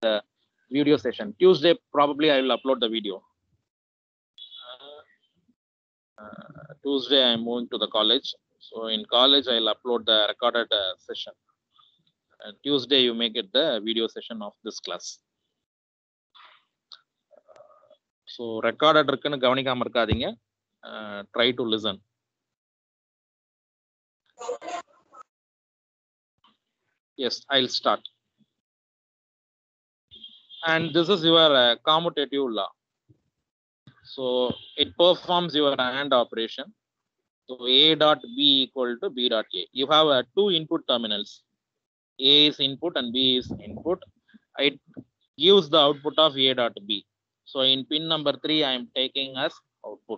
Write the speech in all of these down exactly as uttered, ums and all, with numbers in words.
the video session. Tuesday, probably I will upload the video. Uh, uh, Tuesday, I'm moving to the college. So in college, I'll upload the recorded uh, session. Uh, Tuesday, you may get the video session of this class. So recorded இருக்குன்னு கவனிக்காம இருக்காதீங்க. Uh, try to listen. Yes, I'll start. And this is your uh, commutative law. So it performs your AND operation. So A dot B equal to B dot A. You have uh, two input terminals. A is input and B is input. It gives the output of A dot B. So in pin number three, I am taking as output.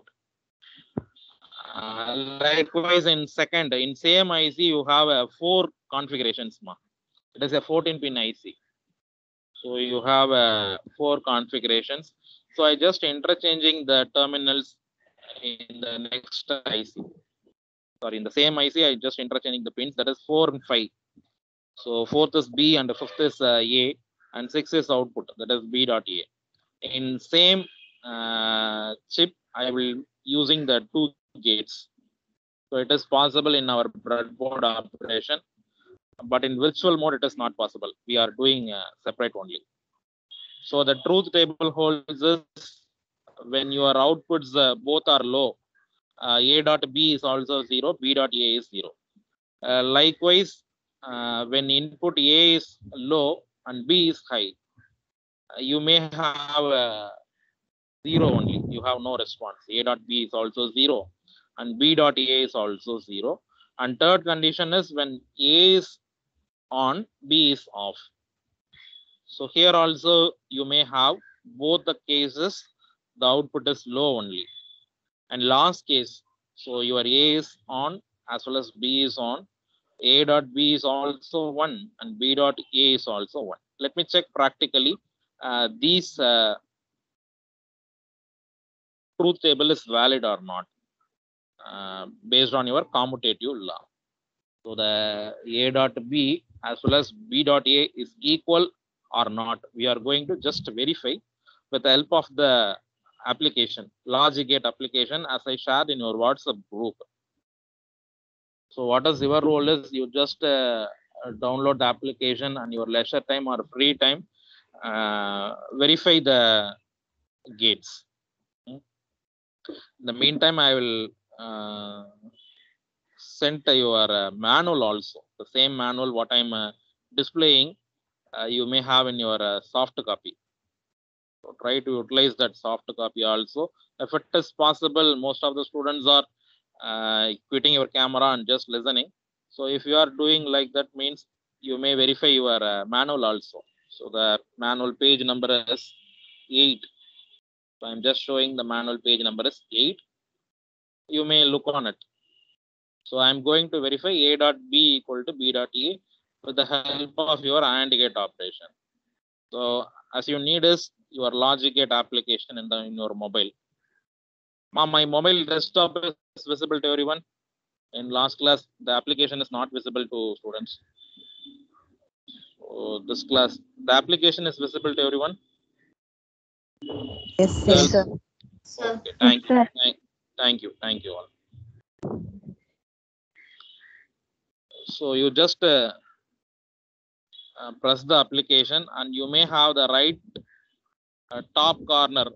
Uh, likewise, in second, in same I C, you have uh, four configurations. Ma. It is a fourteen pin I C. So you have uh, four configurations. So I just interchanging the terminals in the next I C. Sorry, in the same I C, I just interchanging the pins. That is four and five. So fourth is B and the fifth is uh, A, and six is output. That is B dot A. In same uh, chip, I will using the two gates. So it is possible in our breadboard operation, but in virtual mode, it is not possible. We are doing uh, separate only. So the truth table holds is when your outputs uh, both are low, uh, A dot B is also zero, B dot A is zero. Uh, likewise, uh, when input A is low and B is high, uh, you may have uh, zero only. You have no response. A dot B is also zero and B dot A is also zero. And third condition is when A is on, B is off. So here also you may have both the cases, the output is low only. And last case, so your A is on as well as B is on. A dot B is also one and B dot A is also one. Let me check practically uh, these uh, truth table is valid or not uh, based on your commutative law. So the A dot B as well as B dot A is equal or not. We are going to just verify with the help of the application, logic gate application, as I shared in your WhatsApp group. So what is your role is you just uh, download the application and your leisure time or free time, uh, verify the gates. In the meantime, I will uh, send your uh, manual also. The same manual what I'm uh, displaying, uh, you may have in your uh, soft copy. So try to utilize that soft copy also. If it is possible, most of the students are uh, quitting your camera and just listening. So if you are doing like that, means you may verify your uh, manual also. So the manual page number is eight. So I'm just showing the manual page number is eight. You may look on it. So I'm going to verify A dot B equal to B dot A with the help of your AND gate operation. So as you need is your logic gate application in the in your mobile. My mobile desktop is visible to everyone. In last class, the application is not visible to students. So this class, the application is visible to everyone. Yes, sir. Yes, sir. Okay, thank yes, you. Thank, thank you. Thank you all. So you just uh, uh, press the application and you may have the right uh, top corner.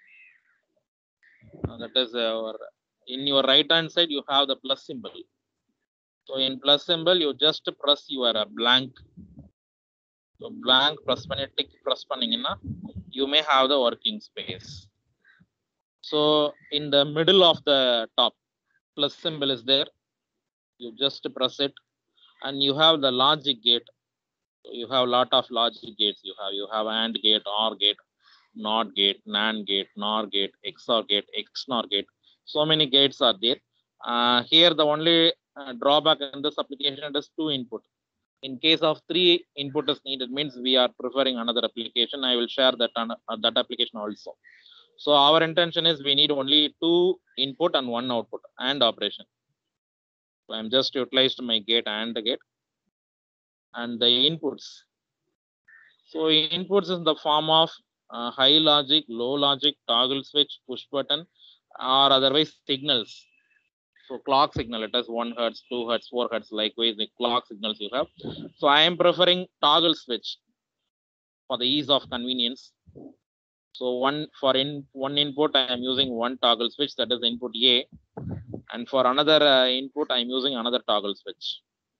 Uh, that is uh, in your right hand side, you have the plus symbol. So in plus symbol, you just press your uh, blank. So blank press when tick press panningina, you may have the working space. So in the middle of the top, plus symbol is there. You just press it, and you have the logic gate. So you have a lot of logic gates. You have you have AND gate, OR gate, NOT gate, NAND gate, NOR gate, X O R gate, X N O R gate. So many gates are there. Uh, here the only uh, drawback in this application is two input. In case of three input is needed, means we are preferring another application. I will share that on uh, that application also. So our intention is we need only two input and one output and operation. So I'm just utilized my gate and the gate and the inputs. So inputs in the form of uh, high logic, low logic, toggle switch, push button, or otherwise signals. So clock signal, it has one hertz, two hertz, four hertz, likewise the clock signals you have. So I am preferring toggle switch for the ease of convenience. So one for in one input, I am using one toggle switch, that is input A, and for another uh, input, I am using another toggle switch.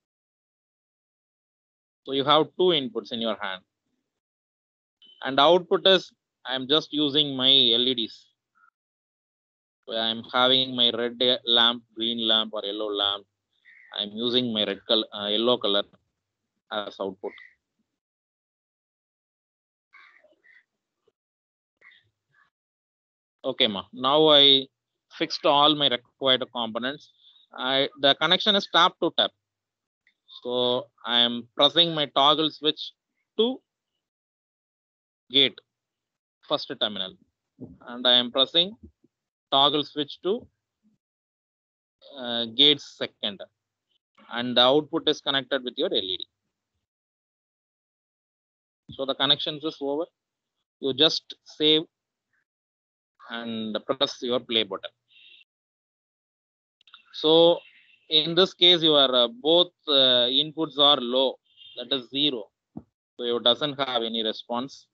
So you have two inputs in your hand, and output is I am just using my L E Ds. So I am having my red lamp, green lamp, or yellow lamp. I am using my red color, uh, yellow color as output. Okay, ma. Now I fixed all my required components. I the connection is tap to tap. So I am pressing my toggle switch to gate first terminal, and I am pressing toggle switch to uh, gate second, and the output is connected with your L E D. So the connections is over. You just save and press your play button. So in this case, your uh, both uh, inputs are low, that is zero. So it doesn't have any response.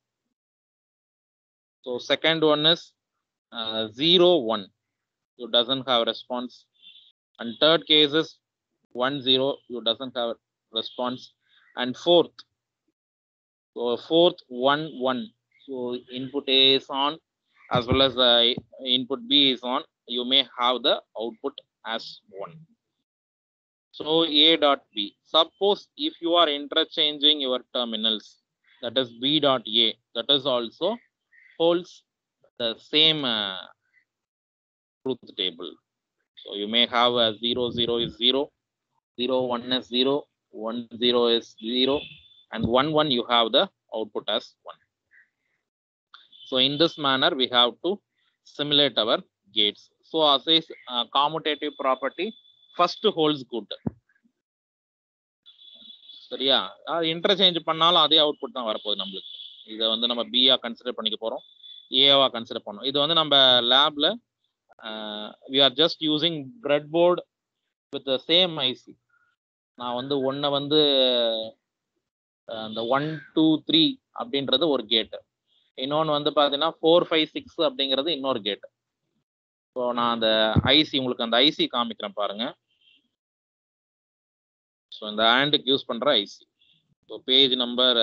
So second one is uh, zero one. You doesn't have response. And third case is one zero. You doesn't have response. And fourth, so fourth one one. So input A is on, as well as the uh, input B is on. You may have the output as one. So A dot B. Suppose if you are interchanging your terminals, that is B dot A, that is also holds the same uh, truth table. So you may have a zero zero is zero, zero one is zero, one zero is zero, and one one you have the output as one. So in this manner we have to simulate our gates. So as a uh, commutative property, first holds good. சரியா, அது interchange பண்ணாலும் அதே output தான் வரப்போகுது நம்மளுக்கு. இதை வந்து நம்ம பிஆ கன்சிடர் பண்ணிக்க போறோம், ஏவா கன்சிடர் பண்ணோம். இது வந்து நம்ம லேப்ல we are just using breadboard with same IC. நான் வந்து ஒன்னை வந்து அந்த ஒன் டூ த்ரீ அப்படின்றது ஒரு கேட்டு, இன்னொன்று வந்து பார்த்தீங்கன்னா ஃபோர் ஃபைவ் சிக்ஸ் அப்படிங்கிறது இன்னொரு கேட்டு. ஸோ நான் அந்த ஐசி உங்களுக்கு அந்த ஐசி காமிக்கிறேன் பாருங்க. ஸோ இந்த ஆண்டுக்கு யூஸ் பண்ற ஐசி. ஸோ பேஜ் நம்பர்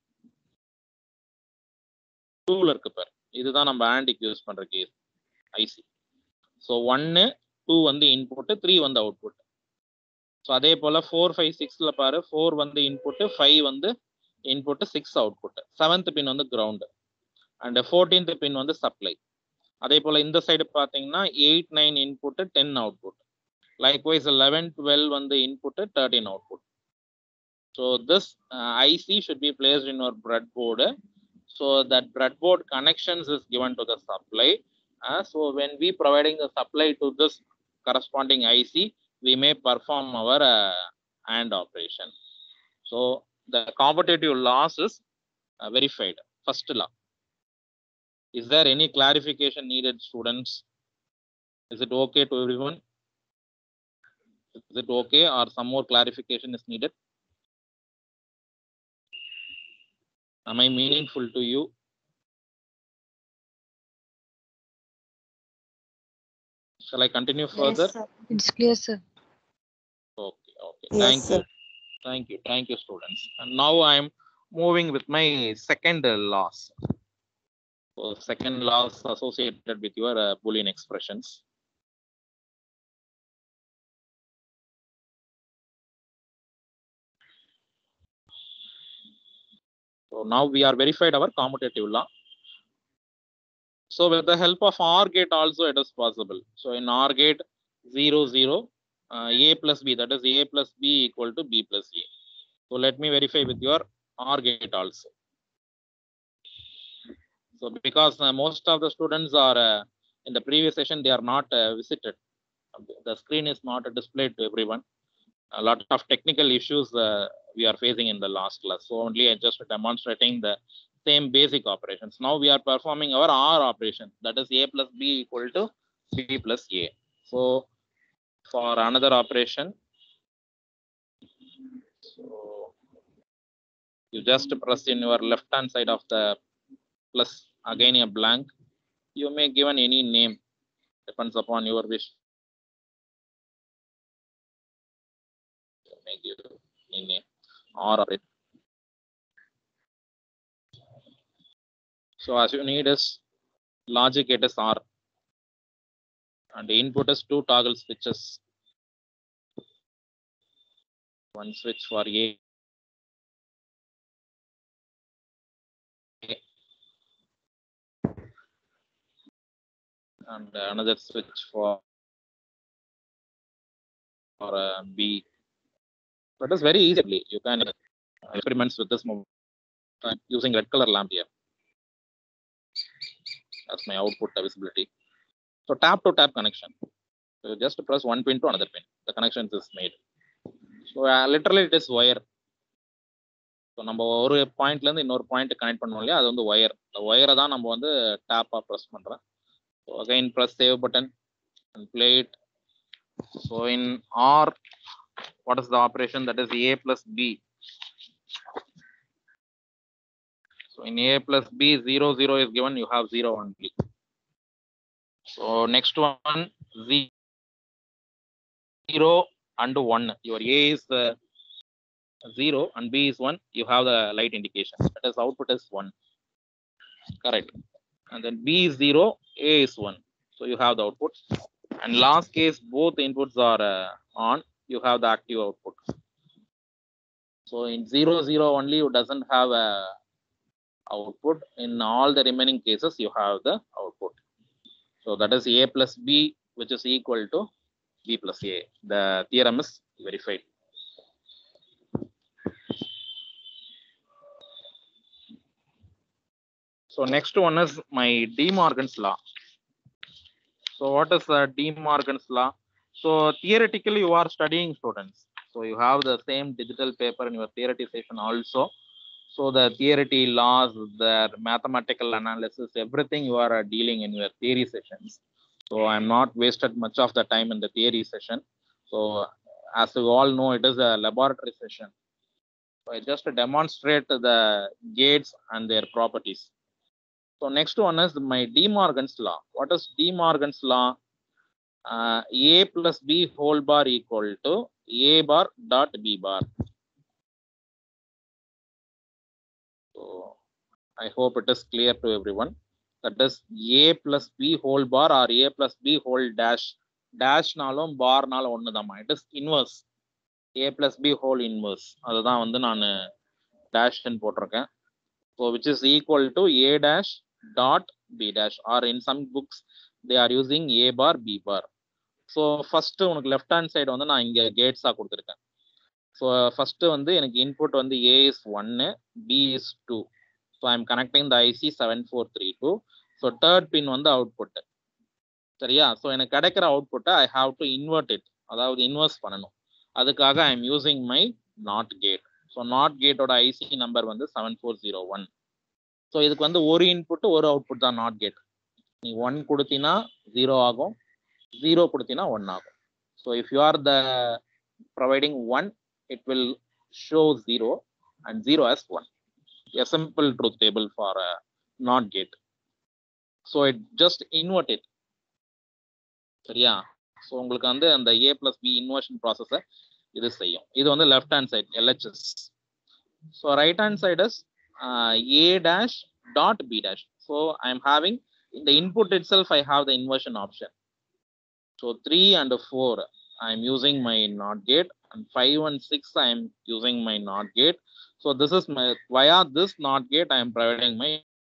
டூல இருக்கு பாரு, இதுதான் நம்ம ஆண்டிக்கு யூஸ் பண்ற கேஸ் ஐசி. ஸோ ஒன்னு டூ வந்து இன்புட், த்ரீ வந்து அவுட்புட். ஸோ அதே போல ஃபோர் ஃபைவ் சிக்ஸ்ல பாரு, ஃபோர் வந்து இன்புட், ஃபைவ் வந்து input, six output. Seventh pin வந்து கிரவுண்ட், அண்ட் ஃபோர்டீன்த் பின் வந்து சப்ளை. அதே போல இந்த சைடு பார்த்தீங்கன்னா eight nine input, ten output. Likewise, eleven, twelve வந்து input, thirteen output. So this uh, I C should be placed in your breadboard. So that breadboard connections is given to the supply. Uh, so when we providing the supply to this corresponding I C, we may perform our uh, AND operation. So the commutative loss is uh, verified. First law. Is there any clarification needed, students? Is it okay to everyone? Is it okay, or some more clarification is needed? Am I meaningful to you? Shall I continue further? Yes, sir. It's clear, sir. Okay, okay. Yes, Thank sir. you. Thank you. Thank you, students. And now I am moving with my second uh, loss. So second loss associated with your uh, Boolean expressions. So now we are verified our commutative law. So with the help of OR gate also it is possible. So in OR gate zero zero, uh, A plus B, that is A plus B equal to B plus A. So let me verify with your OR gate also. So because uh, most of the students are uh, in the previous session, they are not uh, visited. The screen is not displayed to everyone. a lot of technical issues uh, we are facing in the last class. So only I just demonstrating the same basic operations. Now we are performing our R operation, that is A plus B equal to B plus A. So for another operation, so you just press in your left hand side of the plus, again a blank. You may given any name, depends upon your wish. You may give any name or operate. So as you need is logic gate is R, and the input is two toggle switches. One switch for A and another switch for, for uh, B. So it is very easy. You can experiment with this move. I'm using red color lamp here. That's my output visibility. So tap to tap connection. So just press one pin to another pin. The connection is made. So uh, literally it is wire. So நம்ம ஒரு பாயிண்ட்ல இருந்து இன்னொரு point connect பண்ணோம் இல்லையா, அது வந்து wire. இந்த ஒயரை தான் நம்ம வந்து டாப்பா ப்ரெஸ் பண்றோம். So again press save button and play it. So in R, what is the operation? That is A plus B. So in A plus B, zero zero is given, you have zero only. So next one, zero and one. Your A is uh, zero and B is one. You have the light indication. That is output is one. Correct. And then B is zero, A is one. So you have the output. And last case, both inputs are uh, on. You have the active output. So in zero zero only, you doesn't have a output. In all the remaining cases, you have the output. So that is A plus B, which is equal to B plus A. The theorem is verified. So next one is my De Morgan's law. So what is uh, De Morgan's law? So theoretically, you are studying students. So you have the same digital paper in your theoretization also. So the theory laws, the mathematical analysis, everything you are uh, dealing in your theory sessions. So I'm not wasted much of the time in the theory session. So as you all know, it is a laboratory session. So I just demonstrate the gates and their properties. So next one is my De Morgan's law. What is De Morgan's law? Uh, A plus B whole bar equal to A bar dot B bar. So I hope it is clear to everyone. That is A plus B whole bar or A plus B whole dash. Dash nalum bar nalum onnu dhamma. It is inverse. A plus B whole inverse. Adha vandu naan dash in potirukken. So which is equal to A dash dot B dash, or in some books they are using A bar B bar. So first unakku left hand side vandu na inga gates ah kuduthirken. So first vandu enakku input vandu A is one, B is two. So I am connecting the I C seven four three two. So third pin vandu output. சரியா? So எனக்கு கிடைக்கிற output I have to invert it. அதாவது inverse பண்ணனும். அதுக்காக I am using my NOT gate. So NOT gate ஓட I C number வந்து seven four zero one. So இதுக்கு வந்து ஒரு input ஒரு output தான் NOT gate. நீ one கொடுத்தினா zero ஆகும், zero கொடுத்தினா one ஆகும். So if you are the providing one, it will show zero and zero as one. A simple truth table for a NOT gate. So it just invert it. சரியா? So உங்களுக்கு வந்து அந்த A plus B inversion process இது செய்யும். இது வந்து left hand side L H S. So right hand side is uh, A dash dot B dash. So I am having in the input itself I have the inversion option. So three and four I am using my NOT gate, and five and six I am using my NOT gate. So this is my, via this NOT gate I am providing my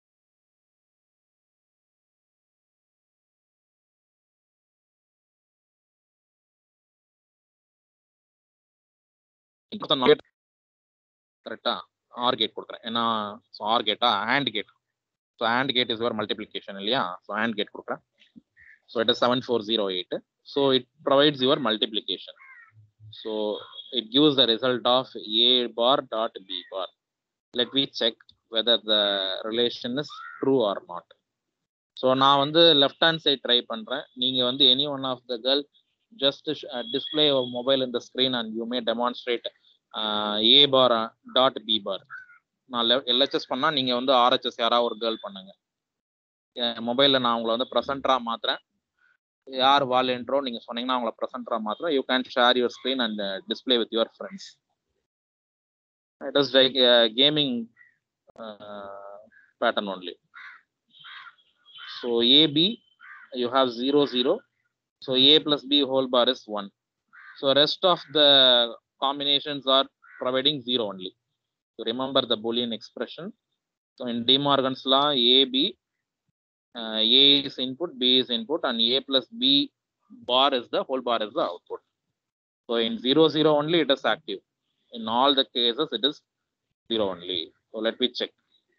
gate. Correct? OR gate கொடுக்கிறேன். ஏன்னா so OR gate ah AND gate. So AND gate is your multiplication இல்லையா? So AND gate கொடுக்கிறேன். So it is seven four zero eight. So it provides your multiplication. So it gives the result of A bar dot B bar. Let me check whether the relation is true or not. So நான் வந்து left hand side try பண்றேன். நீங்க வந்து any one of the girl just uh, display your mobile in the screen and you may demonstrate uh, A bar dot B bar. நான் L H S பண்ணா நீங்க வந்து R H S யாராவது ஒரு girl பண்ணுங்க. மொபைல்ல நான் உங்களை வந்து ப்ரெசென்டரா மாத்துறேன். யார் வாலண்டியரோ நீங்க சொன்னீங்கன்னா அவங்கள ப்ரெசென்டரா மாத்துறேன். You can share your screen and uh, display with your friends. It is like a gaming uh, pattern only. So A B you have zero zero. So A plus B whole bar is one. So rest of the combinations are providing zero only. So remember the Boolean expression. So in De Morgan's law, A B, uh, A is input, B is input, and A plus B bar is the whole bar is the output. So in zero zero only it is active. In all the cases it is zero only. So let me check.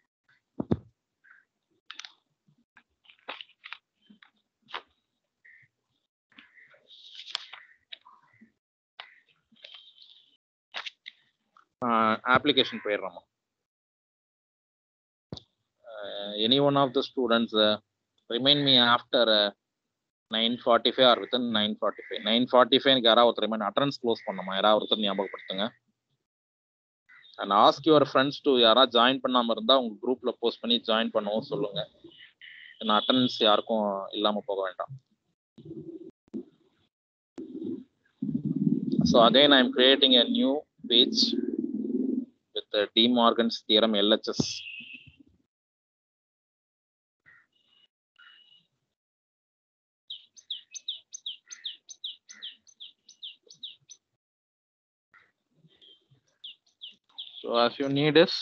Uh, application போயிடுறோம். Uh, any one of the students uh, remind me after uh, nine forty-five or within nine forty-five. nine forty-five எனக்கு யாராவது ஒருத்தர் remind attendance close பண்ணணுமா? யாராவது ஒருத்தர் ஞாபகப்படுத்துங்க. And ask your friends to யாராவது join பண்ணாம இருந்தா உங்க குரூப்ல போஸ்ட் பண்ணி ஜாயின் பண்ணவும் சொல்லுங்க. ஏன்னா அட்டெண்டன்ஸ் யாருக்கும் இல்லாம போக வேண்டாம். So again I am creating a new page with the De Morgan's theorem L H S. So as you need is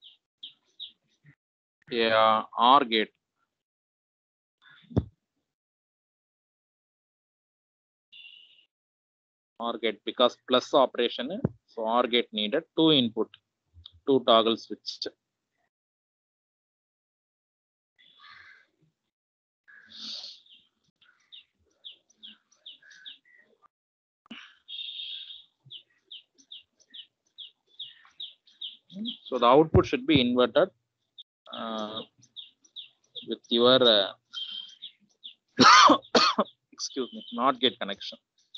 a OR gate. OR gate because plus operation, so OR gate needed two input, two toggle switched. So the output should be inverted uh, with your uh, excuse me, not gate connection.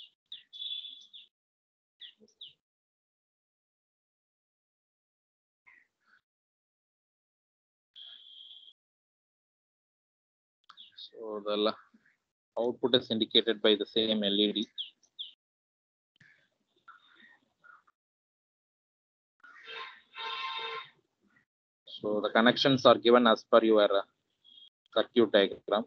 So the output is indicated by the same L E D. So the connections are given as per your uh, circuit diagram.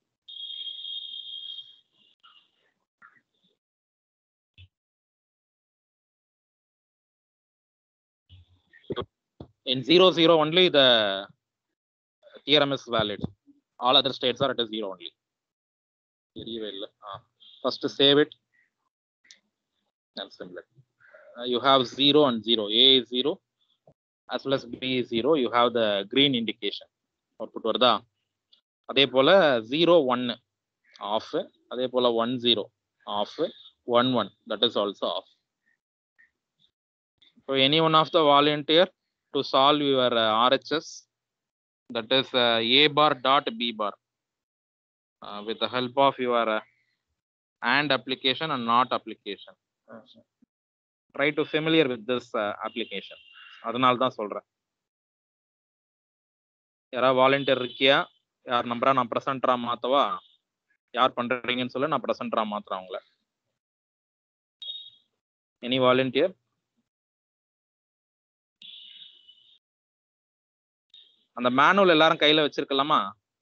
In zero zero only the theorem is valid. All other states are at a zero only. Very well. Uh, first save it and simulate. Uh, you have zero and zero. A is zero as well as B is zero. You have the green indication. Output varda. Adhe pola zero one off. Adhe pola one zero off. one one that is also off. So any one of the volunteer to solve your uh, R H S, that is uh, A bar dot B bar uh, with the help of your uh, AND application and NOT application. Uh, try to familiar with this uh, application. அதனால தான் சொல்றேன். யாரா volunteer இருக்கியா? யார் நம்பரா நான் பிரசன்டரா மாத்தவா? யார் பண்றீங்கன்னு சொல்ல நான் பிரசன்டரா மாத்துறேன் உங்களை. Any volunteer? அந்த மேனுவல் எல்லாரும் கையில வச்சிருக்கலாமா?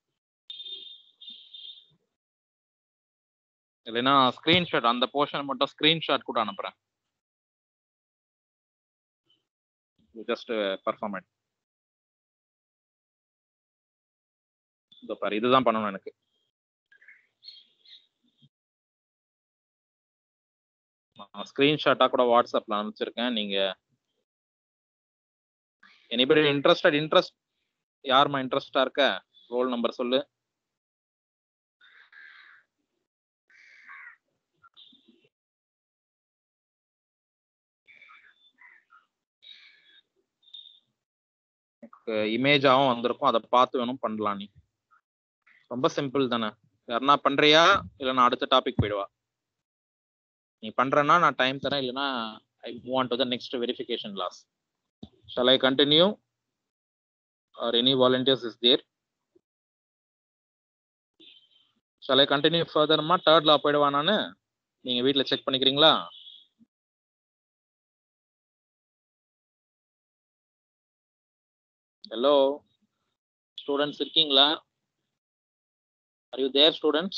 இல்லைன்னா ஸ்கிரீன்ஷாட் அந்த போர்ஷன் மட்டும் ஸ்கிரீன்ஷாட் கூட அனுப்புறேன். Just perform it. இதோ பாரு, இதுதான் பண்ணணும் எனக்கு. ஸ்கிரீன்ஷாட்டா கூட வாட்ஸ்அப்ல அனுப்பிச்சிருக்கேன். நீங்க எனிபடி இன்ட்ரெஸ்டட் இன்ட்ரெஸ்ட் யாருமா இன்ட்ரெஸ்டா இருக்க? ரோல் நம்பர் சொல்லு. உனக்கு இமேஜாவும் வந்திருக்கும், அதை பார்த்து வேணும் பண்ணலாம். நீ ரொம்ப சிம்பிள் தானே. யாருன்னா பண்றியா இல்லை நான் அடுத்த டாபிக் போயிடுவா? நீ பண்றேன்னா நான் டைம் தரேன், இல்லைன்னா I move on to the next verification laws. Shall I continue or any volunteers is there? Shall I continue ஃபர்தர்மா? தேர்ட் லா போயிடுவா நான்? நீங்க வீட்டில் செக் பண்ணிக்கிறீங்களா? ஹலோ ஸ்டூடெண்ட்ஸ் இருக்கீங்களா? Are you there, students?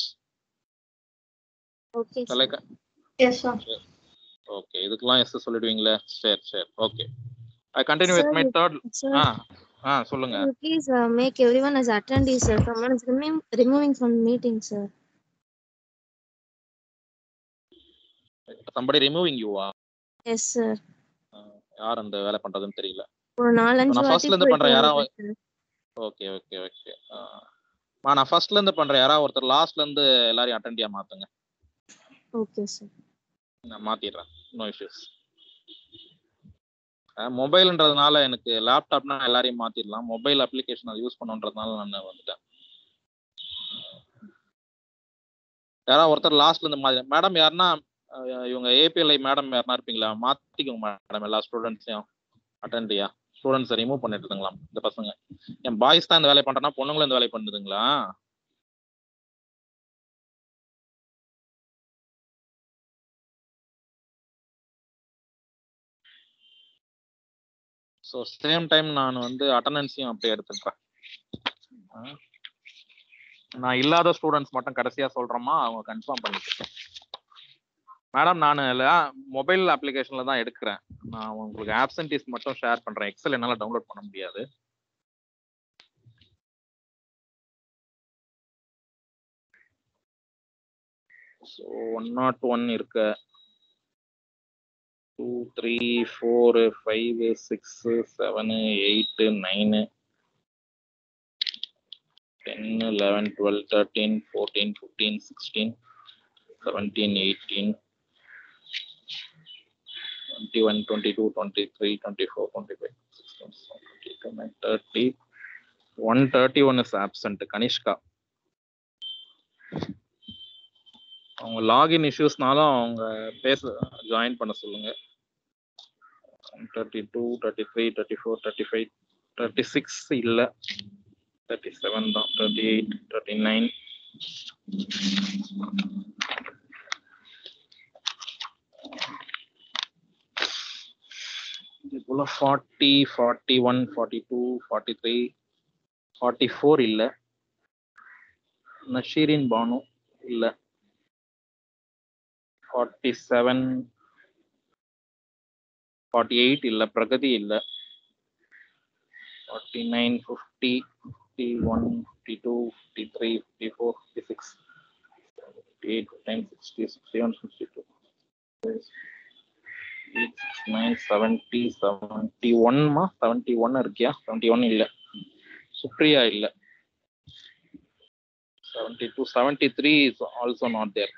Okay, sir. Like, yes, sir. Okay, இதுக்கெல்லாம் yes சொல்லிடுவீங்களா? சரி சரி, okay. I continue Sir, with my third. sir, ஆ ஆ சொல்லுங்க. sir, please uh, make everyone as attendees, sir. Someone is remo- removing from the meeting, sir. Somebody removing you ah? Yes, sir. யார் அந்த வேலை பண்றதுன்னு தெரியல. ஒரு நாலஞ்சு நான் வாட்டி ஃபர்ஸ்ட்ல இருந்து பண்றேன். யாரா? போயிட்டு ஓகே ஓகே ஓகே. மா நான் ஃபர்ஸ்ட்ல இருந்து பண்றேன். யாரா ஒருத்தர் லாஸ்ட்ல இருந்து எல்லாரையும் அட்டெண்டியா மாத்துங்க. Okay sir. நான் மாத்திடுறேன், நோ இஷ்யூஸ். மொபைல்ன்றதுனால எனக்கு லேப்டாப்னா எல்லாரையும் மாத்திடலாம், மொபைல் அப்ளிகேஷன் அதை யூஸ் பண்ணுன்றதுனால நான் வந்துட்டேன். யாராவது ஒருத்தர் லாஸ்ட்ல இருந்து மாதிரி மேடம் யாருன்னா இவங்க ஏபிஎல்ஐ மேடம் யாருன்னா இருப்பீங்களா? மாத்திக்கோங்க மேடம் எல்லா ஸ்டூடெண்ட்ஸையும் அட்டெண்டியா. ஸ்டூடெண்ட்ஸை ரிமூவ் பண்ணிட்டு இருந்துங்களாம் இந்த பசங்க. என் பாய்ஸ் தான் இந்த வேலை பண்றேன்னா பொண்ணுங்களும் இந்த வேலை பண்ணுதுங்களா? ஸோ சேம் டைம் நான் வந்து அட்டண்டன்ஸையும் அப்படியே எடுத்துக்கிறேன். நான் இல்லாத ஸ்டூடெண்ட்ஸ் மட்டும் கடைசியா சொல்றேமா, அவங்க கன்ஃபார்ம் பண்ணிக்கிறேன். மேடம் நான் மொபைல் அப்ளிகேஷன்ல தான் எடுக்கிறேன். நான் உங்களுக்கு ஆப்சன்டீஸ் மட்டும் ஷேர் பண்றேன். எக்ஸல் என்னால டவுன்லோட் பண்ண முடியாது. ஸோ ஒன் நாட் ஒன் இருக்கு, two three four five six seven eight nine ten eleven twelve thirteen fourteen fifteen sixteen seventeen eighteen twenty-one, twenty-two, twenty-three, twenty-four, twenty-five, sixteen, seventeen, twenty-nine, thirty. one thirty-one is absent. Kanishka அவங்க login இஷ்யூஸ்னாலும் அவங்க பேச join பண்ண சொல்லுங்க. Thirty two thirty three thirty four thirty five thirty six இல்லை, thirty seven தான், thirty eight thirty nine இதுக்குள்ள forty forty one forty two forty three forty four இல்லை, நஷீரின் பானு இல்லை, ஃபார்ட்டி செவன் ஃபார்ட்டி எயிட் இல்லை, பிரகதி இல்லை, forty nine fifty fifty one fifty two fifty three fifty four fifty six fifty eight fifty nine sixty sixty one sixty two nine seventy seventy ஒன்மா seventy one இருக்கியா? Seventy one இல்லை, சுப்ரியா இல்லை, seventy two seventy three is also not there,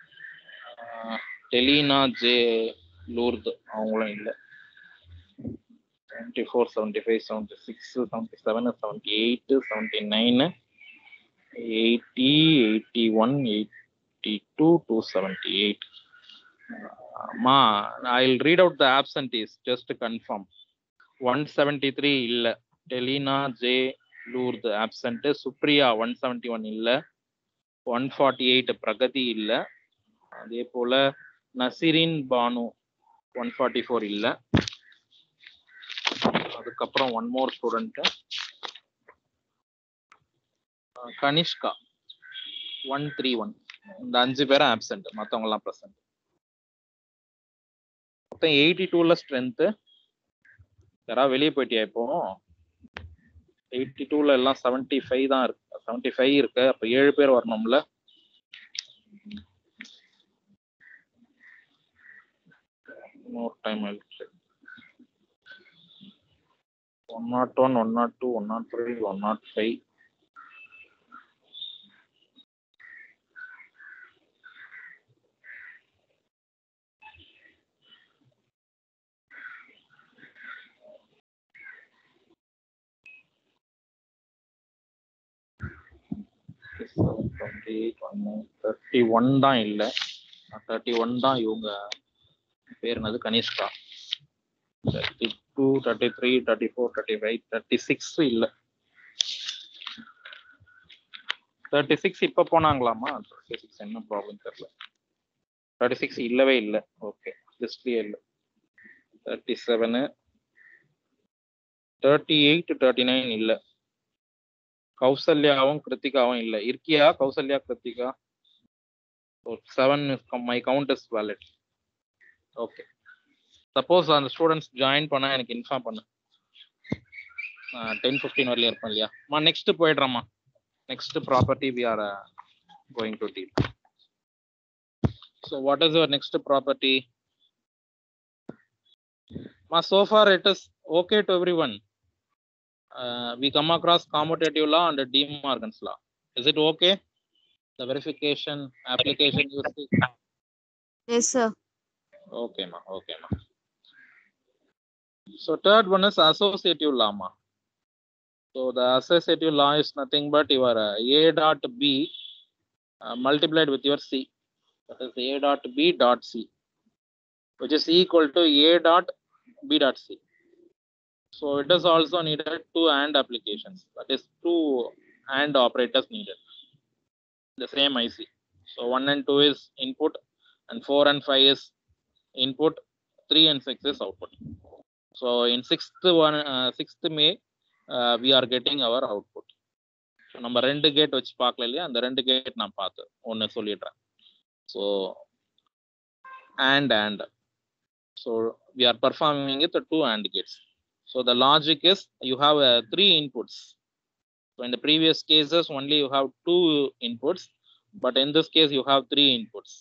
Delina J Lourdu அவங்களும் இல்லை, seventy four seventy five seventy six seventy seven seventy eight seventy nine eighty eighty one eighty two two seventy eight. அம்மா I'll read out the absentees just to confirm. one seventy-three இல்ல, Delina J Lourdu absent, Supriya one seventy-one இல்ல, one forty-eight Pragati இல்ல, அதே போல நசீரின் Banu one forty-four இல்ல. அதுக்கப்புறம் one more student Kanishka one thirty-one. இந்த அஞ்சு பேரும் absent, மற்றவங்க எல்லாம் பிரசன்ட். மொத்தம் எயிட்டி டூல ஸ்ட்ரென்த். யாராவது வெளியே போயிட்டியா? இப்போ எயிட்டி டூல எல்லாம் செவன்டி ஃபைவ் தான் இருக்கு, செவன்டி ஃபைவ் இருக்கு. அப்ப ஏழு பேர் வரணும்ல. more time I'll check. one oh one, one oh two, one oh three, one oh five. Twenty thirty one தான் இல்லை, தேர்ட்டி ஒன் தான் இவங்க பேர் என்னது Kanishka. Thirty two thirty three thirty four thirty five thirty six இல்லை, thirty six இப்போ போனாங்களாமா? Thirty six என்ன ப்ராப்ளம் தெரியல. தேர்ட்டி சிக்ஸ் இல்லவே இல்லை. ஓகே, லிஸ்ட்லயே இல்லை. Thirty seven thirty eight thirty nine இல்லை. கௌசல்யாவும் கிருத்திகாவும் இல்லை. இருக்கியா Kausalya Kiruthika? Seven my count is valid. Okay, suppose அந்த ஸ்டூடெண்ட்ஸ் ஜாயின் பண்ணா எனக்கு இன்ஃபார்ம் பண்ணு. டென் ஃபிஃப்டீன் வரலையும் இருப்பேன் இல்லையா? மா நெக்ஸ்ட் போயிடுறேம்மா. Next property we are going to deal. So what is your next property? Ma, so far it is okay to everyone. Uh, we come across commutative law and De Morgan's law. Is it okay? The verification application you see? Yes, sir. Okay, ma. Okay, ma. So third one is associative law, ma. So the associative law is nothing but your uh, A dot B uh, multiplied with your C. That is A dot B dot C, which is equal to A dot B dot C. So it is also needed two AND applications. That is two AND operators needed. The same I C. So one and two is input, and four and five is input, three and six is output. So in sixth one, uh, sixth May, uh, we are getting our output. So நம்ம ரெண்டு gate வச்சு பார்க்கல இல்லையா? அந்த ரெண்டு gate நான் பார்த்து ஒன்று சொல்லிடுறேன். So and and so we are performing it the two AND gates. So the logic is you have uh, three inputs. So in the previous cases only you have two inputs, but in this case you have three inputs.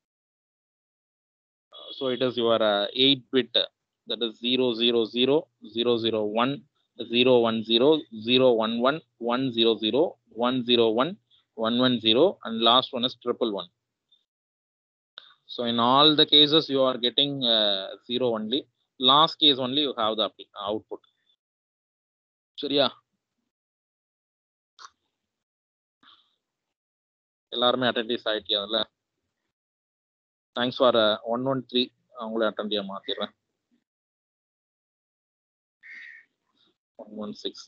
Uh, so it is your uh, eight bit, uh, that is zero zero zero zero zero one zero one zero zero one one one zero zero one zero one one one zero, and last one is triple one. So in all the cases you are getting uh, zero only. Last case only you have the output. சரியா? எல்லாருமே attendees ஆயிட்டியாதுல? Thanks for one one three அவங்களே அட்டெண்டியா மாத்திடுறேன். One one six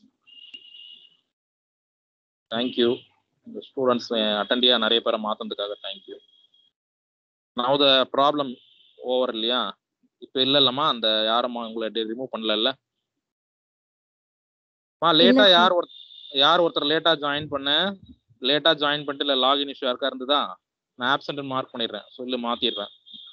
thank you. இந்த students அட்டெண்டியா நிறைய பேரை மாத்தினதுக்காக thank you. Now the problem over இல்லையா? இப்போ இல்லை இல்லம்மா, அந்த யாரம்மா உங்களை ரிமூவ் பண்ணல? மா லேட்டா யார் ஒரு யார் ஒருத்தர் லேட்டா ஜாயின் பண்ண, லேட்டா ஜாயின் பண்ணிட்டு இல்லை லாகின் இஷ்யூ யாருக்கா இருந்ததா? நான் ஆப்சென்ட் மார்க் பண்ணிடுறேன், சொல்லி மாத்திடுறேன்.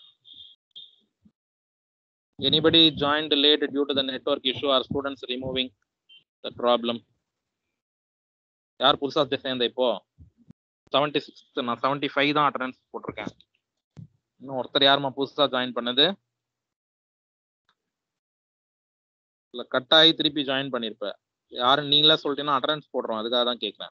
Anybody joined late due to the network issue or students removing the problem? யார் புதுசா சேர்ந்த? இப்போ செவன்டி சிக்ஸ், நான் செவன்டி ஃபைவ் தான் அட்டெண்டன்ஸ் போட்டிருக்கேன். இன்னும் ஒருத்தர் யாருமா புதுசா ஜாயின் பண்ணது? இல்லை கட் ஆகி திருப்பி ஜாயின் பண்ணிருப்ப. யாரும் நீங்களா சொல்லிட்டீங்கன்னா அட்டெண்டன்ஸ் போடுறோம், அதுக்காக தான் கேட்குறேன்.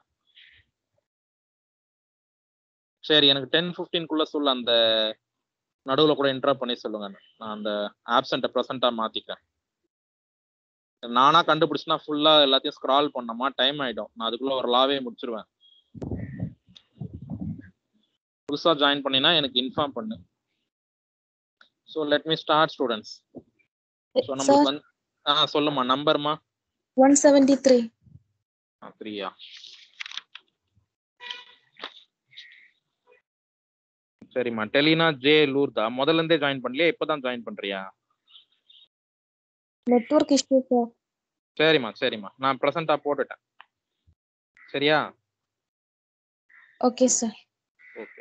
சரி, எனக்கு டென் ஃபிஃப்டீன்குள்ள சொல்ல, அந்த நடுவில் கூட இன்டரப்ட் பண்ணி சொல்லுங்க. நான் அந்த ஆப்சென்ட்டை ப்ரெசென்ட்டா மாத்திக்கிறேன். நானா கண்டுபிடிச்சுன்னா ஃபுல்லா எல்லாத்தையும் ஸ்க்ரால் பண்ணோமா டைம் ஆயிடும். நான் அதுக்குள்ள ஒரு லாவே முடிச்சிருவேன். புதுசா ஜாயின் பண்ணினா எனக்கு இன்ஃபார்ம் பண்ணு. So let me start students. So நம்மளுக்கு வந்து ஆ சொல்லுமா நம்பர்மா? One seventy three. ஆ த்ரீயா? சரிம்மா. டெலினா ஜே லூர்தா முதல்ல இருந்தே ஜாயின் பண்ணலையா, இப்பதான் ஜாயின் பண்றியா? Network issue sir. சரிம்மா சரிம்மா, நான் ப்ரெசென்ட்டா போட்டுட்டேன். சரியா? Okay sir. Okay.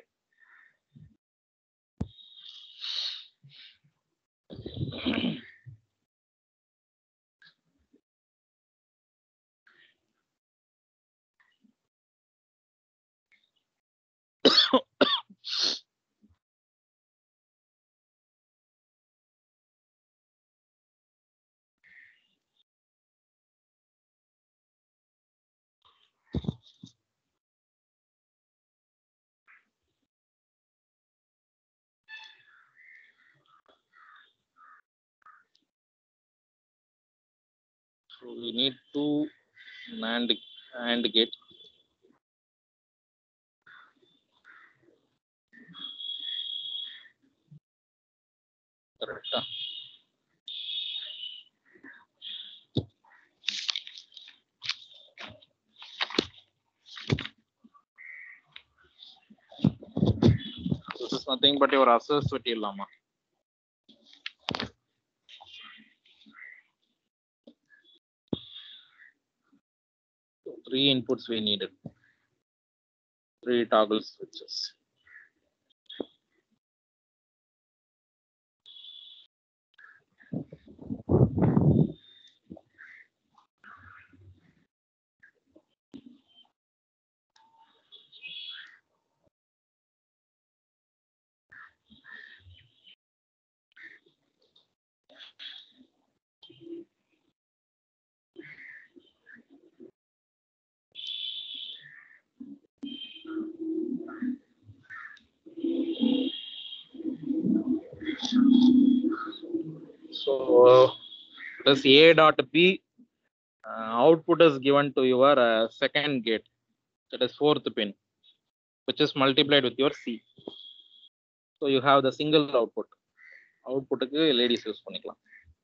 So we need two NAND AND gate. correct. This is nothing but your associative llama. Three inputs we needed. Three toggle switches. So this A dot B uh, output is given to your uh, second gate, that is fourth pin, which is multiplied with your C. So you have the single output. Output ku ladies use panikalam.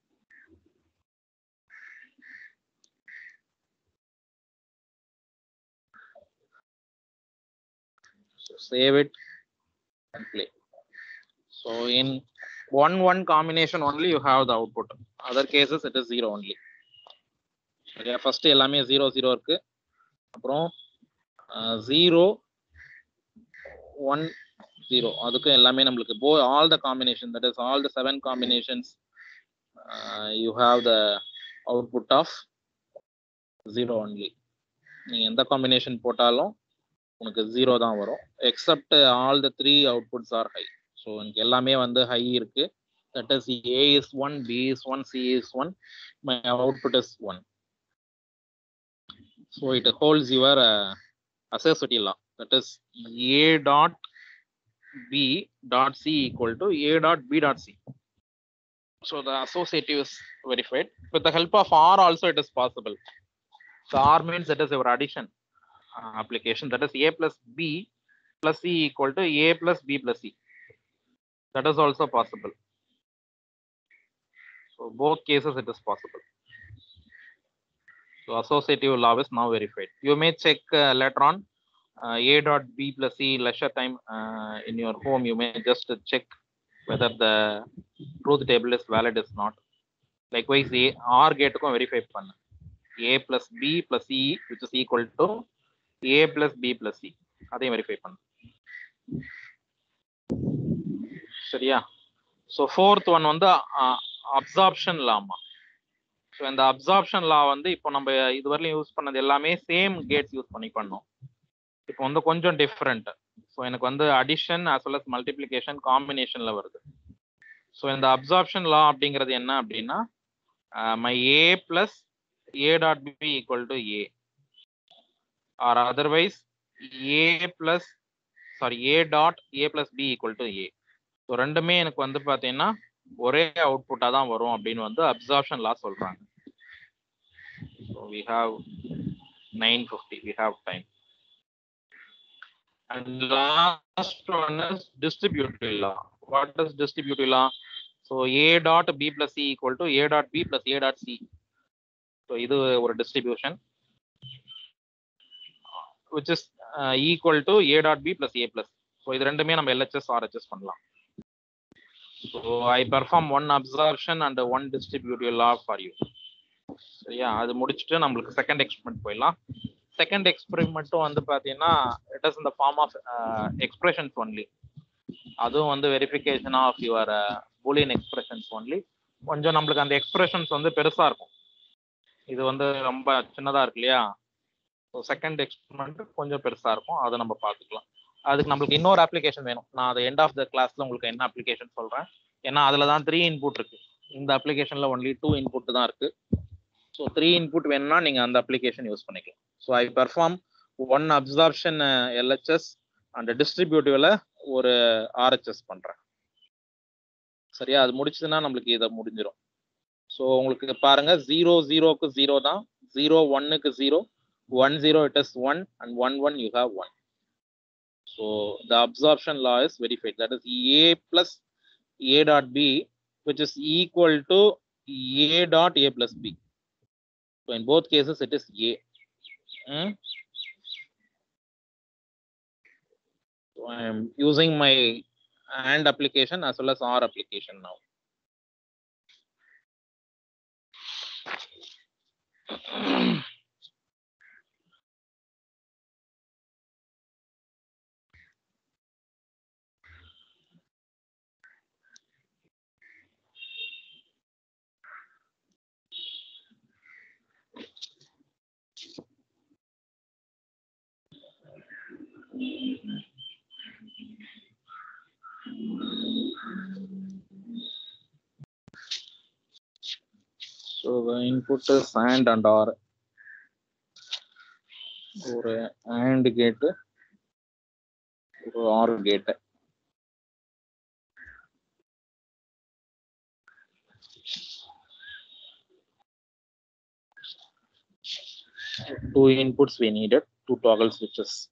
So save it and play. So in one one combination only you have the output. Other cases it is zero only. Okay, first எல்லாமே zero zero இருக்கு. அப்புறம் zero one zero அதுக்கு எல்லாமே நமக்கு all the combination, that is all the seven combinations uh, you have the output of zero only. நீங்க எந்த combination போட்டாலும் உங்களுக்கு zero தான் வரும், except all the three outputs are high. So எனக்கு எல்லாமே வந்து high இருக்கு, that is A is one, B is one, C is one, my output is one. So it holds your uh, associative law, that is A dot B dot C equal to A dot B dot C. So the associative is verified. With the help of R also it is possible. So R means that is your addition uh, application, that is A plus B plus C equal to A plus B plus C. That is also possible. So both cases it is possible. So associative law is now verified. You may check uh, later on uh, A dot B plus C leisure time uh, in your home. You may just check whether the truth table is valid or not. Likewise, A R gate ko verify panna. A plus B plus C which is equal to A plus B plus C. Adhe verify panna. Seriya? So fourth one on the uh, absorption law. So in the absorption law வந்து இப்போ நம்ம இதுவரையிலும் use பண்ணது எல்லாமே same Gates use பண்ணி பண்ணோம். இப்போ வந்து கொஞ்சம் டிஃப்ரெண்ட். ஸோ எனக்கு வந்து addition as well as multiplication காம்பினேஷன்ல வருது. ஸோ இந்த அப்சார்ப்ஷன் லா அப்படிங்கிறது என்ன அப்படின்னா, my A plus A dot B equal to A or otherwise A plus sorry A dot A plus B equal to A. So ரெண்டுமே எனக்கு வந்து பார்த்தீங்கன்னா ஒரே அவுட்புட்டாக தான் வரும் அப்படின்னு வந்து அப்சார்ப்ஷன் லா சொல்றாங்க. So we have nine fifty, we have time. And last one is distributive law. What is distributive law? So A dot B plus C equal to A dot B plus A dot C. So இது ஒரு distribution which is uh, equal to A dot B plus A plus. So இது ரெண்டுமே நம்ம L H S R H S பண்ணலாம். So I perform one absorption and one distributive law for you. சரியா? அது முடிச்சுட்டு நம்மளுக்கு செகண்ட் எக்ஸ்பெரிமெண்ட் போயிடலாம். செகண்ட் எக்ஸ்பெரிமெண்ட்டும் வந்து பார்த்தீங்கன்னா it is in the form of expressions only. அதுவும் வந்து verification of your Boolean expressions only. கொஞ்சம் நம்மளுக்கு அந்த எக்ஸ்பிரஷன்ஸ் வந்து பெருசாக இருக்கும், இது வந்து ரொம்ப சின்னதாக இருக்கு இல்லையா? ஸோ செகண்ட் எக்ஸ்பெரிமெண்ட் கொஞ்சம் பெருசாக இருக்கும், அதை நம்ம பார்த்துக்கலாம். அதுக்கு நம்மளுக்கு இன்னொரு அப்ளிகேஷன் வேணும். நான் அதை எண்ட் ஆஃப் த கிளாஸில் உங்களுக்கு என்ன அப்ளிகேஷன் சொல்கிறேன். ஏன்னா அதில் தான் த்ரீ இன்புட் இருக்குது, இந்த அப்ளிகேஷனில் ஒன்லி டூ இன்புட் தான் இருக்குது. ஸோ த்ரீ இன்புட் வேணும்னா நீங்கள் அந்த அப்ளிகேஷன் யூஸ் பண்ணிக்கலாம். So I perform one absorption LHS and டிஸ்ட்ரிபியூட்டிவ்ல ஒரு ஆர்ஹெச்எஸ் பண்ணுறேன். சரியா? அது முடிச்சதுன்னா நம்மளுக்கு இதை முடிஞ்சிடும். ஸோ உங்களுக்கு பாருங்க, ஜீரோ ஜீரோக்கு ஜீரோ தான், ஜீரோ ஒன்னுக்கு zero, one zero it is one and one one you have one. So the absorption law is verified, that is A plus A dot B which is equal to A dot A plus B. So in both cases, it is A. Hmm? So I am using my AND application as well as OR application now. So the input is AND and OR. Or AND gate or OR gate. Two inputs we needed, two toggle switches.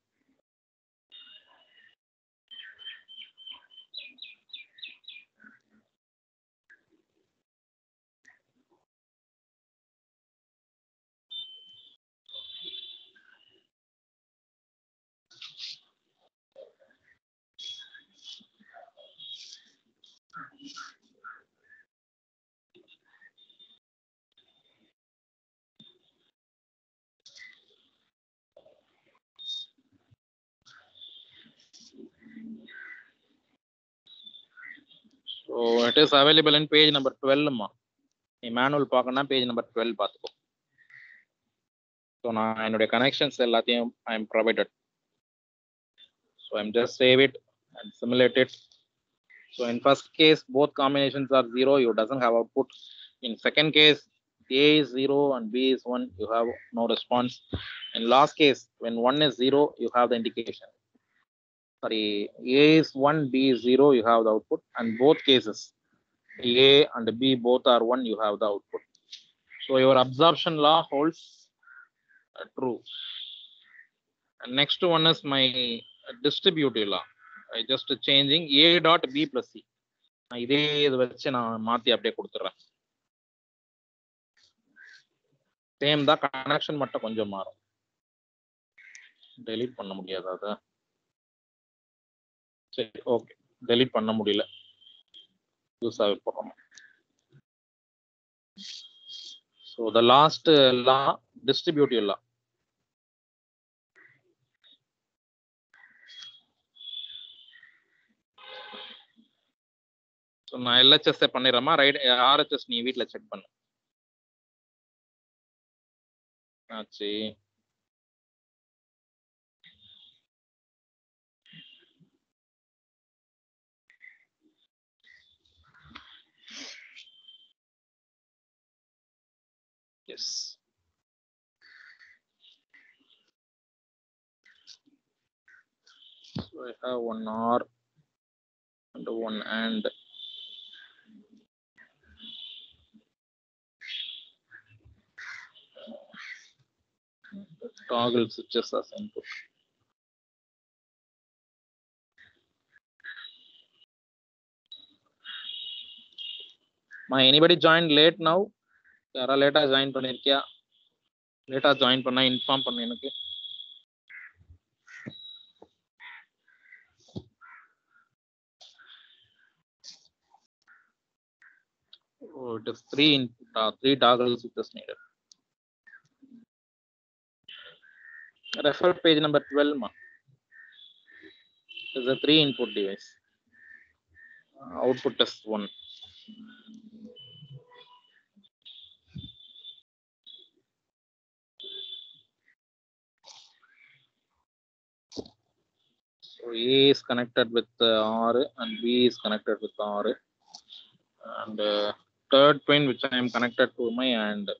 So it is available in page number twelve. Ma. In manual page number twelve. So now I know the connections I am provided. So I'm just save it and simulate it. So in first case, both combinations are zero, you doesn't have output. In second case, A is zero and B is one, you have no response. In last case, when one is zero, you have the indication. Sorry, A is one, B is zero, you have the output. And both cases, A and B both are one, you have the output. So your absorption law holds uh, true. And next one is my distributive law. I just changing A dot B plus C. இதே இதை வச்சு நான் மாத்தி அப்படியே கொடுத்துறேன். Same தான், connection மட்டும் கொஞ்சம் மாறும். டெலீட் பண்ண முடியாது அத. சரி, ஓகே, டெலீட் பண்ண முடியல. யூஸ் ஆகி போறோம். So the last law, distributive law. So நான் L H S பண்ணிரமா, ரைட் R H S நீ வீட்ல செக் பண்ணு. ஆச்சு. Yes. So I have one R and one AND. Toggle switches as input. My anybody joined late now? யாரா லேட்டா join பண்ணிருக்கியா? லேட்டா join பண்ணா இன்ஃபார்ம் பண்ணு எனக்கு. Oh, it is three input, uh, three toggle switches needed. Refer page number twelve. Ma. It is a three input device. Uh, output is one. So A is connected with uh, R and B is connected with R. And uh, third pin which I am connected to my AND.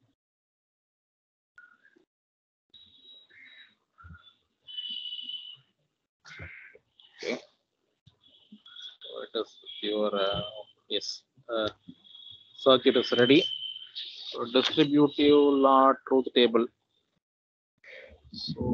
Okay. So it is your uh, yes uh, circuit is ready. So distributive law truth table. So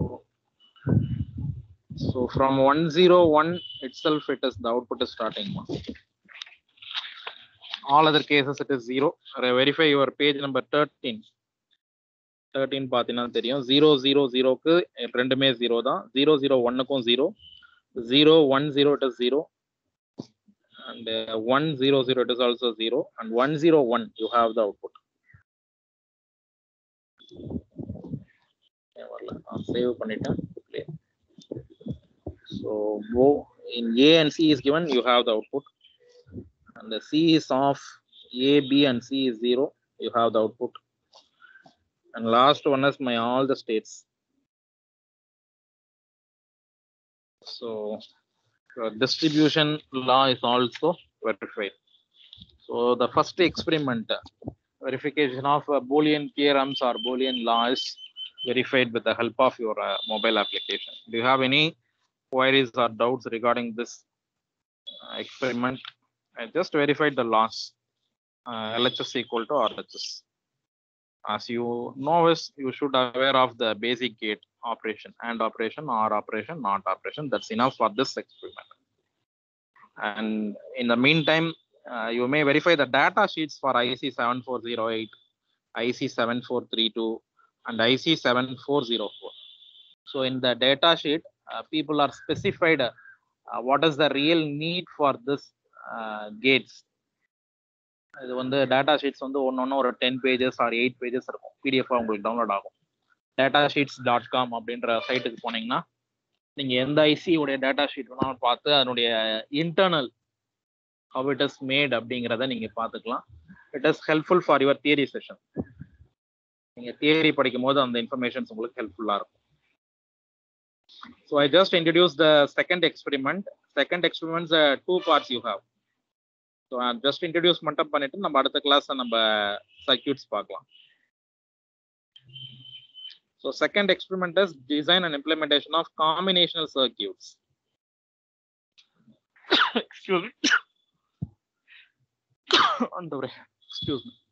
so from one zero one itself, it is the output is starting. all other cases it is zero. Verify your page number thirteen. thirteen பார்த்தீங்கன்னா தெரியும் zero zero zero க்கு ரெண்டுமே zero தான், zero zero one க்கும் zero, zero one zero it is zero, and uh, one zero zero it is also zero, and one zero one you have the output. Save பண்ணிட்டேன். So in A and C is given, you have the output, and the C is off, A, B and C is zero, you have the output, and last one is my all the states. So the distribution law is also verified. So the first experiment, verification of uh, Boolean theorems or Boolean law is verified with the help of your uh, mobile application. Do you have any queries or doubts regarding this uh, experiment? I just verified the laws. uh, L H S equal to R H S. As you know, is you should aware of the basic gate operation, and operation, or operation, not operation. That's enough for this experiment. And in the meantime, uh, you may verify the data sheets for I C seven four zero eight, I C seven four three two, and I C seven four zero four. So in the data sheet, uh, people are specified uh, uh, what is the real need for this uh, gates. இது வந்து data sheets வந்து ஒன்று ஒன்று ஒரு ten pages or eight pages இருக்கும், PDF உங்களுக்கு download ஆகும். Data sheets dot com அப்படின்ற சைட்டுக்கு போனீங்கன்னா நீங்கள் எந்த ஐசியோடைய டேட்டா ஷீட் வேணாலும் பார்த்து அதனுடைய internal how it is made அப்படிங்கிறத நீங்கள் பார்த்துக்கலாம். It is helpful for your theory session. நீங்கள் தியரி படிக்கும் போது அந்த இன்ஃபர்மேஷன்ஸ் உங்களுக்கு ஹெல்ப்ஃபுல்லாக இருக்கும். So I just introduced the second experiment. Second experiment, uh, two parts you have. So I just introduce மட்டும் பண்ணிட்டு நம்ம அடுத்த கிளாஸ்ல நம்ம சர்க்யூட்ஸ் பார்க்கலாம். So second experiment is design and implementation of combinational circuits. Excuse me. Excuse me.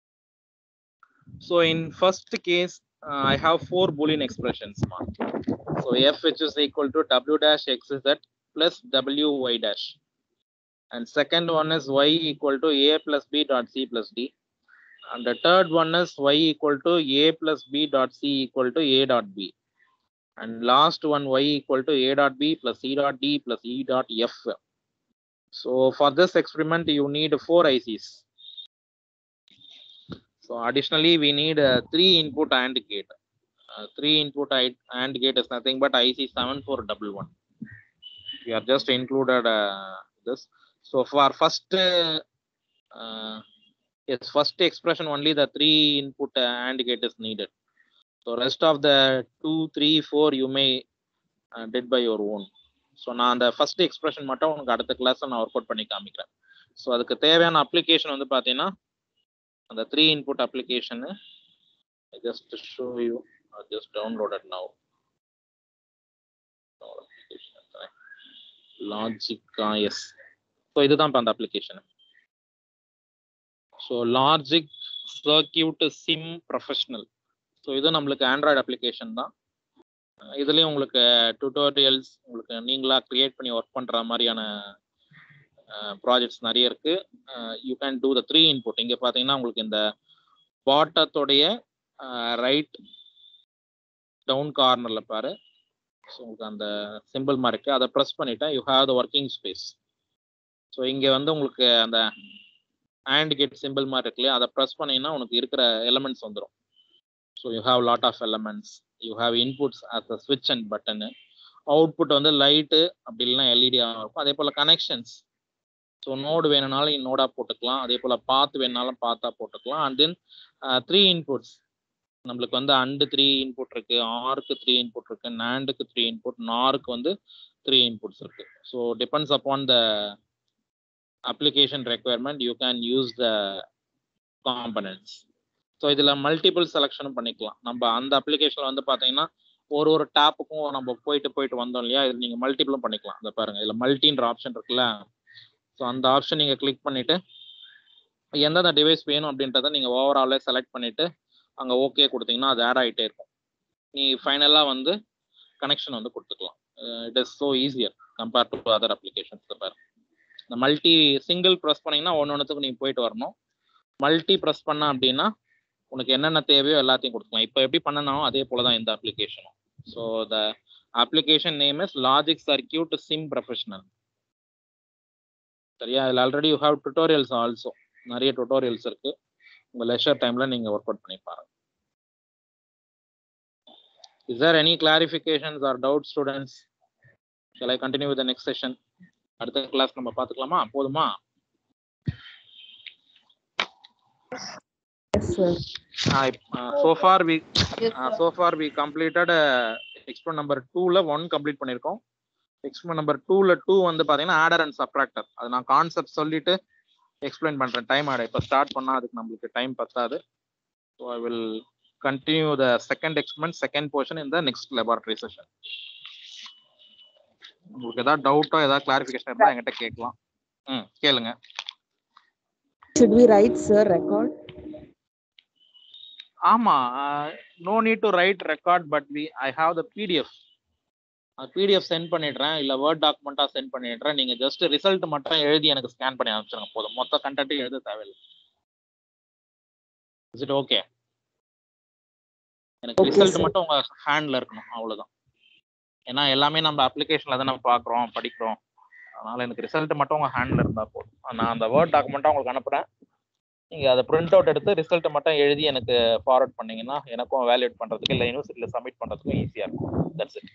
So in first case, uh, I have four Boolean expressions. So f which is equal to w dash x z plus w y dash, and second one is y equal to a plus b dot c plus d, and the third one is y equal to a plus b dot c equal to a dot b, and last one y equal to a dot b plus c dot d plus e dot f. So for this experiment you need four I Cs. So additionally we need a three input AND gate. Uh, three input AND gate is nothing but I C seven four one one. We are just included uh, this. So for first uh, uh, yes, first expression only the three input AND gate is needed. So rest of the two, three, four you may uh, did by your own. So நான் அந்த first expression மட்டும் உங்களுக்கு அடுத்த கிளாஸ்ல நான் work out பண்ணி காமிக்கிறேன். So அதுக்கு தேவையான அப்ளிகேஷன் வந்து பார்த்தீங்கன்னா அந்த three input application I just show you. I just downloaded now. Logica, yes. So இதுதான் அந்த application. So logic circuit sim professional. So இது நம்மளுக்கு ஆண்ட்ராய்டு அப்ளிகேஷன் தான். இதுலேயும் உங்களுக்கு டுட்டோரியல்ஸ் உங்களுக்கு நீங்களாக க்ரியேட் பண்ணி ஒர்க் பண்ணுற மாதிரியான ப்ராஜெக்ட்ஸ் நிறைய இருக்கு. You can do the three input. இங்கே பார்த்தீங்கன்னா உங்களுக்கு இந்த பாட்டத்தோடைய ரைட் டவுன் கார்னரில் பாரு, ஸோ உங்களுக்கு அந்த சிம்பிள் மாதிரி இருக்குது, அதை ப்ரெஸ் பண்ணிவிட்டேன். You have the working space. So இங்கே வந்து உங்களுக்கு அந்த ஆண்ட் கேட் சிம்பிள் மாதிரி இருக்கு இல்லையா, அதை ப்ரெஸ் பண்ணிங்கன்னா உனக்கு இருக்கிற எலமெண்ட்ஸ் வந்துடும். So you have lot of elements. You have inputs at the ஸ்விட்ச் அண்ட் பட்டனு. அவுட்புட் வந்து லைட்டு அப்படி இல்லைன்னா எல்இடியாக இருக்கும். அதே போல் கனெக்ஷன்ஸ். ஸோ நோடு வேணும்னாலும் நோடாக போட்டுக்கலாம், அதே போல் பாத்து வேணுனாலும் பார்த்தா போட்டுக்கலாம். And then three inputs. நம்மளுக்கு வந்து அண்டு த்ரீ இன்புட் இருக்கு, ஆருக்கு த்ரீ இன்புட் இருக்கு, நாண்டுக்கு த்ரீ இன்புட், நாருக்கு வந்து த்ரீ இன்புட்ஸ் இருக்கு. So depends upon the application requirement you can use the components. So இதில் மல்டிபிள் செலெக்ஷனும் பண்ணிக்கலாம். நம்ம அந்த அப்ளிகேஷனில் வந்து பார்த்தீங்கன்னா ஒரு ஒரு டேப்புக்கும் நம்ம போயிட்டு போயிட்டு வந்தோம் இல்லையா, இது நீங்கள் மல்டிபிளும் பண்ணிக்கலாம். இந்த பாருங்க, இதில் மல்டின்ற ஆப்ஷன் இருக்குல்ல, ஸோ அந்த ஆப்ஷன் நீங்கள் கிளிக் பண்ணிவிட்டு எந்தெந்த டிவைஸ் வேணும் அப்படின்றத நீங்கள் ஓவராலே செலக்ட் பண்ணிவிட்டு அங்கே ஓகே கொடுத்தீங்கன்னா அது ஆட் ஆகிட்டே இருக்கும். நீ ஃபைனலாக வந்து கனெக்ஷன் வந்து கொடுத்துக்கலாம். It is so easier compared to other applications. பாரு, இந்த மல்டி சிங்கிள் ப்ரெஸ் பண்ணீங்கன்னா ஒன்று ஒன்றுத்துக்கு நீங்கள் போயிட்டு வரணும். மல்டி ப்ரெஸ் பண்ண அப்படின்னா உனக்கு என்னென்ன தேவையோ எல்லாத்தையும் கொடுத்துக்கலாம். இப்போ எப்படி பண்ணணும் அதே போல தான் இந்த அப்ளிகேஷனும். So the application name is logic circuit sim professional. சரியா? இதில் already you have tutorials also, நிறைய டுட்டோரியல்ஸ் இருக்கு. உங்கள் லெஷர் டைம்ல நீங்க ஒர்க் அவுட் பண்ணி பாருங்க. Is there any clarifications or doubts, students? Shall I continue with the next session? அடுத்த கிளாஸ் நம்ம பார்த்துக்கலாமா? போதுமா? Yes, sir. Uh, so far we uh, so far we completed uh, experiment number two ல one complete பண்ணிருக்கோம். experiment number two ல two வந்து பாத்தீங்கன்னா adder and subtractor. அது நான் கான்செப்ட் சொல்லிட்டு எக்ஸ்பிளைன் பண்றேன். டைம் ஆட இப்ப ஸ்டார்ட் பண்ணா அதுக்கு நம்மளுக்கு டைம் பத்தாது. So I will continue the second experiment, second portion in the next laboratory session. உங்களுக்கு ஏதாவது டவுட்டோ ஏதாவது கிளாரிஃபிகேஷன் இருந்தா என்கிட்ட கேட்கலாம். ம் கேளுங்க. Should we write, sir, record? ஆமா, no need to write record, but we I have the P D F. P D F send பண்ணிடுறேன், இல்ல வேர்ட் டாக்குமெண்டா சென்ட் பண்ணிடுறேன். நீங்க ஜஸ்ட் ரிசல்ட் மட்டும் எழுதி எனக்கு ஸ்கேன் பண்ணி அனுப்பிச்சிருங்க போதும். மொத்த கண்டென்ட் எழுத தேவையில்லை. Is it okay? எனக்கு ரிசல்ட் மட்டும் உங்க ஹேண்ட்ல இருக்கணும், அவ்வளவுதான். ஏன்னா எல்லாமே நம்ம அப்ளிகேஷன்ல தான் நம்ம பாக்குறோம் படிக்கிறோம். அதனால எனக்கு ரிசல்ட் மட்டும் உங்க ஹேண்ட்ல இருந்தா போதும். நான் அந்த வேர்ட் டாக்குமெண்டா உங்களுக்கு அனுப்புறேன். நீங்க அதை பிரிண்ட் அவுட் எடுத்து ரிசல்ட் மட்டும் எழுதி எனக்கு ஃபார்வர்ட் பண்ணீங்கன்னா எனக்கும் வேலிடேட் பண்றதுக்கு இல்ல யூனிவர்சிட்டியில சப்மிட் பண்றதுக்கும் ஈஸியா இருக்கும். That's it.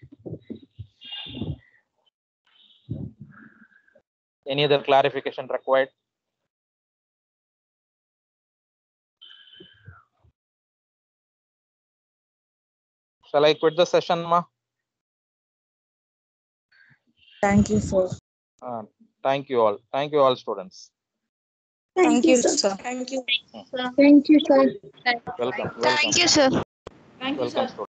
Any other clarification required? Shall I quit the session, ma? Thank you, sir. Uh, thank you all. Thank you all, students. Thank you, sir. Thank you. Thank you, sir. Welcome. Welcome. Thank you, sir. Welcome, students.